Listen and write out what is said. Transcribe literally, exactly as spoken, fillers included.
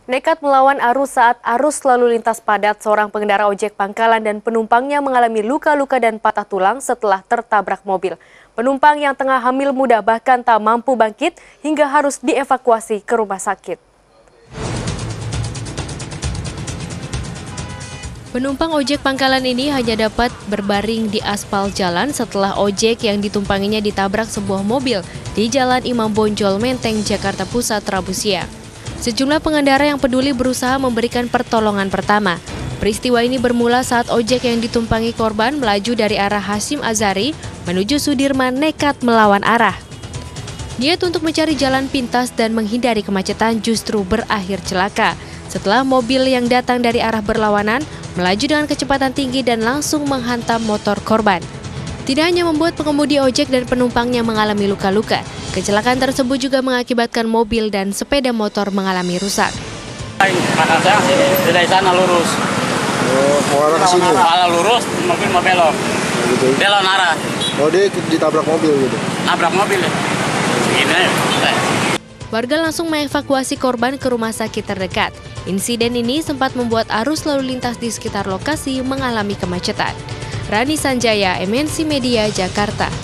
Nekat melawan arus saat arus lalu lintas padat, seorang pengendara ojek pangkalan dan penumpangnya mengalami luka-luka dan patah tulang setelah tertabrak mobil. Penumpang yang tengah hamil muda bahkan tak mampu bangkit hingga harus dievakuasi ke rumah sakit. Penumpang ojek pangkalan ini hanya dapat berbaring di aspal jalan setelah ojek yang ditumpanginya ditabrak sebuah mobil di Jalan Imam Bonjol, Menteng, Jakarta Pusat, Rabu siang. Sejumlah pengendara yang peduli berusaha memberikan pertolongan pertama. Peristiwa ini bermula saat ojek yang ditumpangi korban melaju dari arah Hasyim Azhari menuju Sudirman nekat melawan arah. Niat untuk mencari jalan pintas dan menghindari kemacetan justru berakhir celaka setelah mobil yang datang dari arah berlawanan melaju dengan kecepatan tinggi dan langsung menghantam motor korban. Tidak hanya membuat pengemudi ojek dan penumpangnya mengalami luka-luka, kecelakaan tersebut juga mengakibatkan mobil dan sepeda motor mengalami rusak. Kakak saya sini, dari sana lurus. Oh, mau arah ke sini? Kalau lurus, mobil mau belok. Gitu. Belok arah. Oh, dia ditabrak mobil gitu? Nabrak mobil ya? Segini aja. Warga langsung mengevakuasi korban ke rumah sakit terdekat. Insiden ini sempat membuat arus lalu lintas di sekitar lokasi mengalami kemacetan. Rani Sanjaya, M N C Media, Jakarta.